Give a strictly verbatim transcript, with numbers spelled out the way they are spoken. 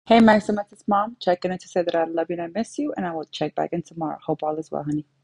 Hey, Maximus, it's Mom. Checking in to say that I love you and I miss you, and I will check back in tomorrow. Hope all is well, honey.